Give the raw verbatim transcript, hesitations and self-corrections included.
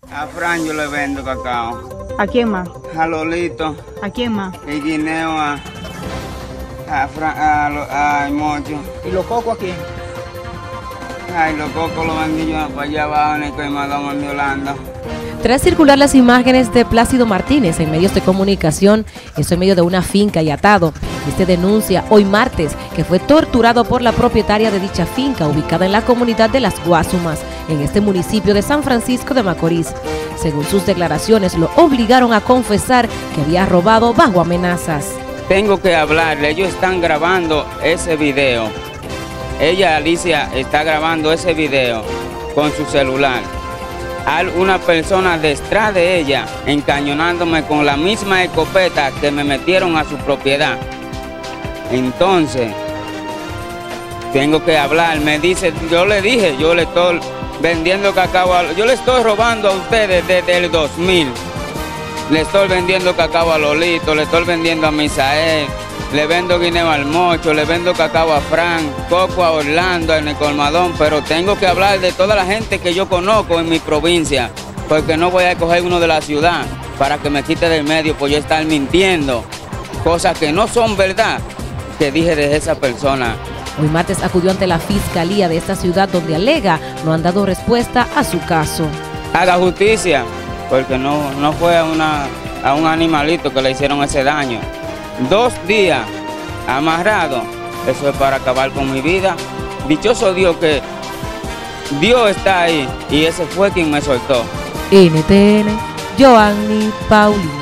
A Fran yo le vendo cacao. ¿A quién más? A Lolito. ¿A quién más? Y guineo a... A Fran... A, lo, a Mocho. ¿Y los cocos a quién? Ay, los cocos los vendí yo para allá abajo en el quemadón en Yolanda. Tras circular las imágenes de Plácido Martínez en medios de comunicación, esto en medio de una finca y atado, este denuncia hoy martes que fue torturado por la propietaria de dicha finca ubicada en la comunidad de Las Guasumas, en este municipio de San Francisco de Macorís. Según sus declaraciones, lo obligaron a confesar que había robado bajo amenazas. Tengo que hablarle, ellos están grabando ese video. Ella, Alicia, está grabando ese video con su celular. Hay una persona detrás de ella encañonándome con la misma escopeta que me metieron a su propiedad. Entonces, tengo que hablar. Me dice, yo le dije, yo le estoy vendiendo cacao, a, yo le estoy robando a ustedes desde el dos mil. Le estoy vendiendo cacao a Lolito, le estoy vendiendo a Misael, le vendo guineo al Mocho, le vendo cacao a Fran, coco a Orlando en el colmadón, pero tengo que hablar de toda la gente que yo conozco en mi provincia, porque no voy a coger uno de la ciudad para que me quite del medio por yo estar mintiendo, cosas que no son verdad, que dije de esa persona. Hoy martes acudió ante la fiscalía de esta ciudad donde alega no han dado respuesta a su caso. Haga justicia, porque no, no fue a, una, a un animalito que le hicieron ese daño. Dos días amarrado, eso es para acabar con mi vida. Dichoso Dios que Dios está ahí y ese fue quien me soltó. N T N, Joanny Paulino.